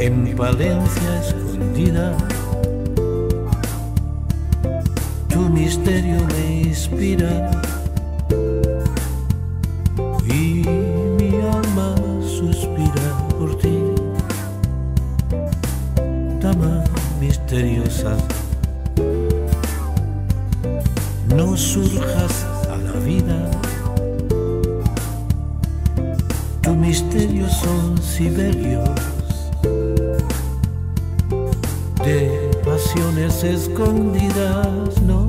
En Valencia escondida, tu misterio me inspira y mi alma suspira por ti, dama misteriosa. No surjas a la vida, tu misterio son sibelios de pasiones escondidas, no,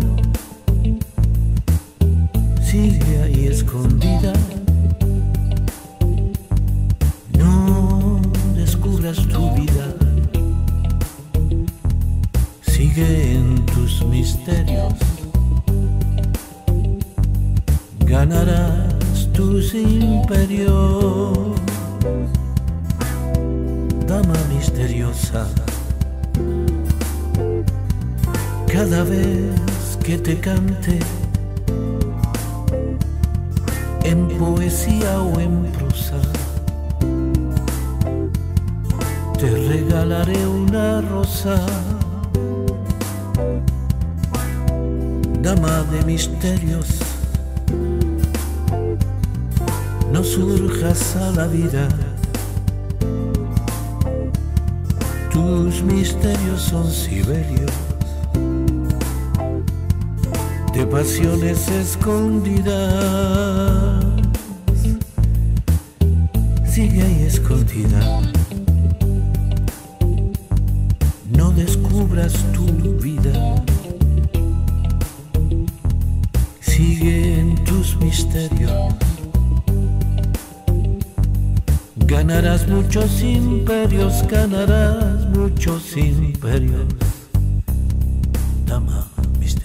sigue ahí escondida, no descubras tu vida, sigue en tus misterios, ganarás tus imperios, dama misteriosa. Cada vez que te cante, en poesía o en prosa, te regalaré una rosa, dama de misterios. No surjas a la vida, tus misterios son sibelios de pasiones escondidas, sigue ahí escondida, no descubras tu vida, sigue en tus misterios, ganarás muchos imperios, ganarás muchos imperios, dama misteriosa.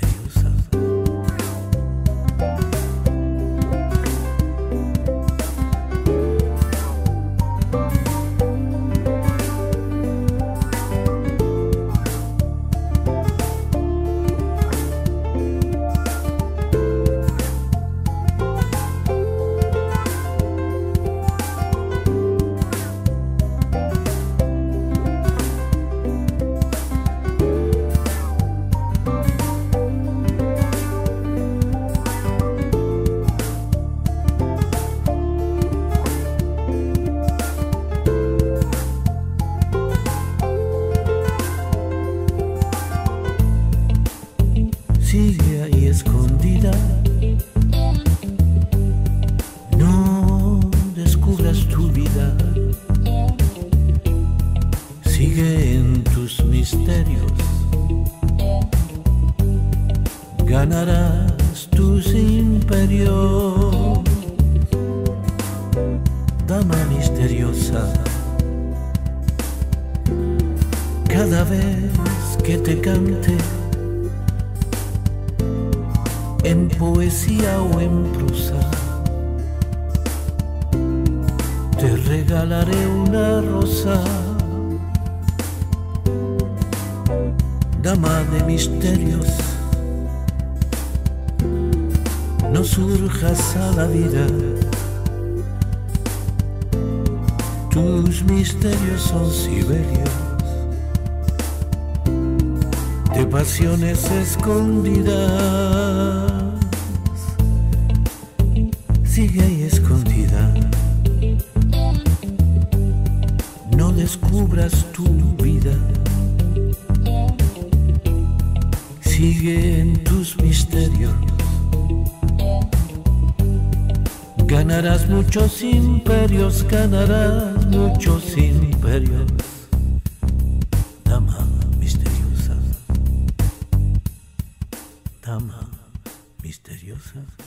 Sigue ahí escondida, no descubras tu vida, sigue en tus misterios, ganarás tus imperios, dama misteriosa. Cada vez que te cante, en poesía o en prosa, te regalaré una rosa, dama de misterios. No surjas a la vida, tus misterios son sibelios de pasiones escondidas, sigue ahí escondida, no descubras tu vida, sigue en tus misterios, ganarás muchos imperios, ganarás muchos imperios, dama misteriosa, dama misteriosa.